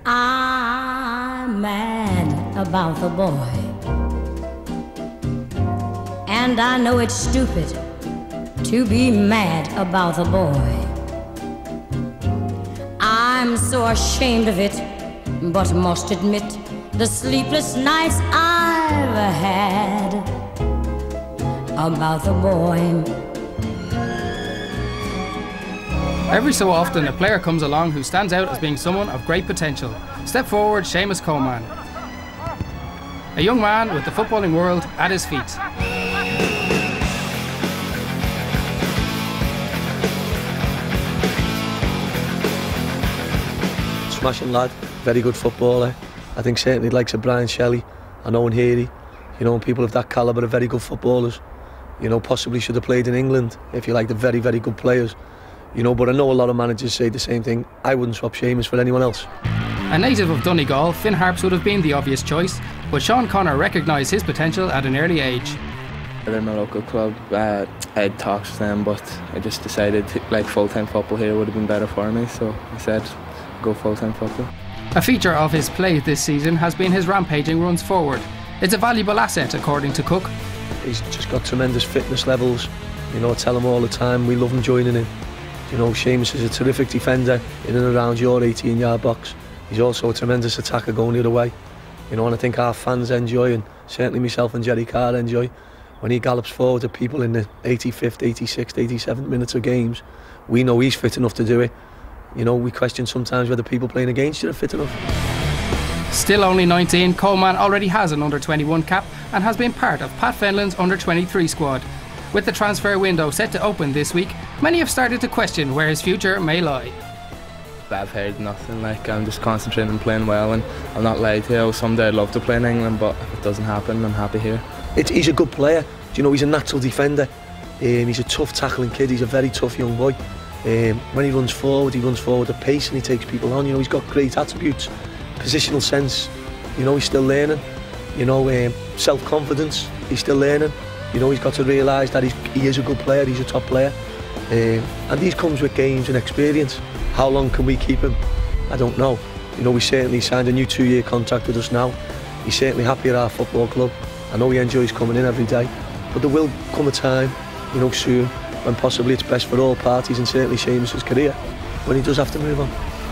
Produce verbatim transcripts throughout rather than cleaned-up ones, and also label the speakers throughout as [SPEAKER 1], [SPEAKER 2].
[SPEAKER 1] I'm mad about the boy, and I know it's stupid to be mad about the boy. I'm so ashamed of it, but must admit the sleepless nights I've had about the boy.
[SPEAKER 2] Every so often, a player comes along who stands out as being someone of great potential. Step forward, Seamus Coleman. A young man with the footballing world at his feet.
[SPEAKER 3] Smashing lad, very good footballer. I think certainly likes of Brian Shelley and Owen Heary. You know, people of that calibre are very good footballers. You know, possibly should have played in England if you like the very, very good players. You know, but I know a lot of managers say the same thing. I wouldn't swap Seamus for anyone else.
[SPEAKER 2] A native of Donegal, Finn Harps would have been the obvious choice, but Sean Connor recognised his potential at an early age.
[SPEAKER 4] They're in my local club. Uh, I had talks with them, but I just decided like full-time football here would have been better for me, so I said go full-time football.
[SPEAKER 2] A feature of his play this season has been his rampaging runs forward. It's a valuable asset, according to Cook.
[SPEAKER 3] He's just got tremendous fitness levels. You know, I tell him all the time, we love him joining in. You know, Seamus is a terrific defender in and around your eighteen yard box. He's also a tremendous attacker going the other way. You know, and I think our fans enjoy, and certainly myself and Jerry Carr enjoy, when he gallops forward to people in the eighty-fifth, eighty-sixth, eighty-seventh minutes of games. We know he's fit enough to do it. You know, we question sometimes whether people playing against you are fit enough.
[SPEAKER 2] Still only nineteen, Coleman already has an under twenty-one cap and has been part of Pat Fenlon's under twenty-three squad. With the transfer window set to open this week, many have started to question where his future may lie.
[SPEAKER 4] I've heard nothing, like I'm just concentrating on playing well, and I'm not lied to you. Someday I'd love to play in England, but if it doesn't happen, I'm happy here.
[SPEAKER 3] It's, he's a good player. Do you know, he's a natural defender. Um, he's a tough tackling kid. He's a very tough young boy. Um, when he runs forward, he runs forward at pace and he takes people on. You know, he's got great attributes. Positional sense, you know, he's still learning. You know, um, self-confidence, he's still learning. You know, he's got to realise that he's, he is a good player, he's a top player. Um, and these comes with games and experience. How long can we keep him? I don't know. You know, we certainly signed a new two-year contract with us now. He's certainly happy at our football club. I know he enjoys coming in every day. But there will come a time, you know, soon, when possibly it's best for all parties, and certainly Seamus' career, when he does have to move on.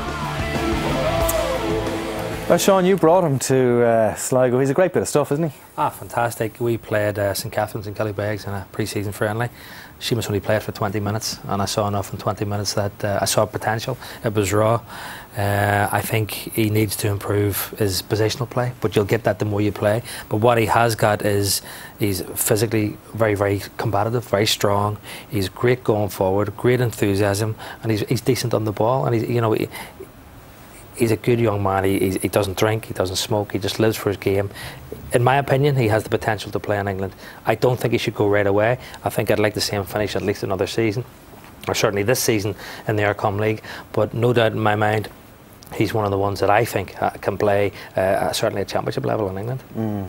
[SPEAKER 5] Well, Sean, you brought him to uh, Sligo. He's a great bit of stuff, isn't he?
[SPEAKER 6] Ah, fantastic. We played uh, St Catherine's in Kellybegs in a pre-season friendly. Seamus only played for twenty minutes, and I saw enough in twenty minutes that uh, I saw potential. It was raw. Uh, I think he needs to improve his positional play, but you'll get that the more you play. But what he has got is he's physically very, very combative, very strong. He's great going forward, great enthusiasm, and he's, he's decent on the ball. And he's, you know, he, he's a good young man. He, he doesn't drink, he doesn't smoke, he just lives for his game. In my opinion, he has the potential to play in England. I don't think he should go right away. I think I'd like to see him finish at least another season, or certainly this season in the Aircom League. But no doubt in my mind, he's one of the ones that I think uh, can play uh, certainly at championship level in England. Mm.